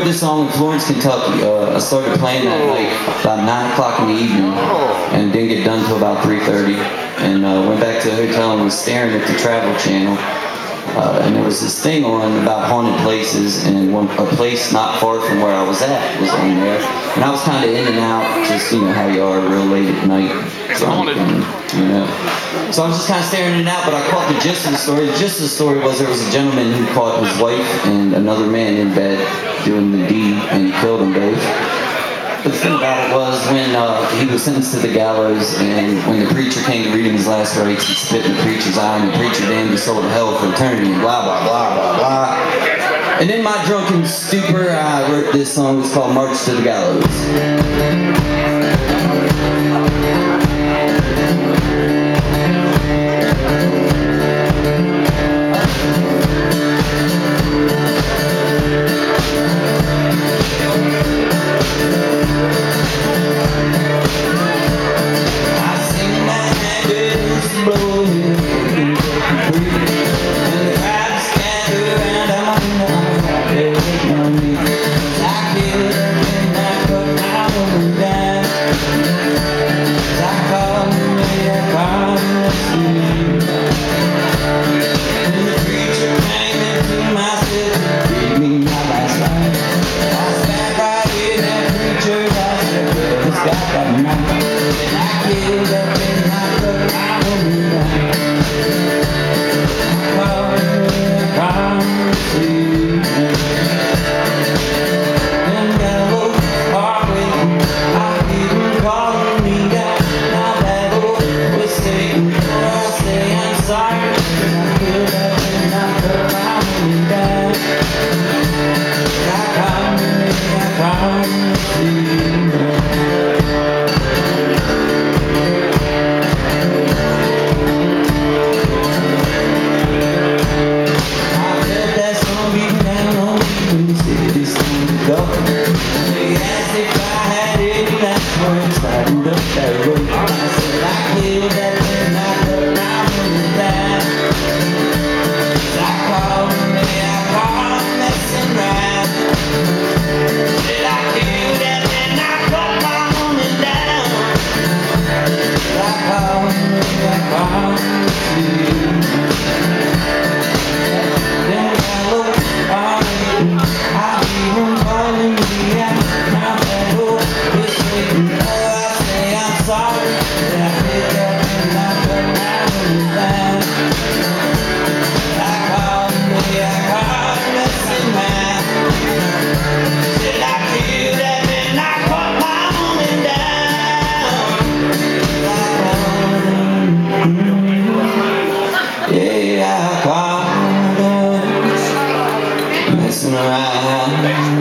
recorded this song in Florence, Kentucky. I started playing that night about 9 o'clock in the evening and didn't get done until about 3:30. And went back to the hotel and was staring at the Travel Channel. And there was this thing on about haunted places, and a place not far from where I was at was on there. And I was kind of in and out, just, you know, how you are real late at night. Drunk and, you know. So I was just kind of staring in and out, but I caught the gist of the story. The gist of the story was there was a gentleman who caught his wife and another man in bed doing the deed, and he killed them both. But the thing about it was when he was sentenced to the gallows, and when the preacher came to read him his last rites, he spit in the preacher's eye, and the preacher damned his soul to hell for eternity, and blah, blah, blah, blah, blah. And in my drunken stupor, I wrote this song. It's called March to the Gallows. Messing around.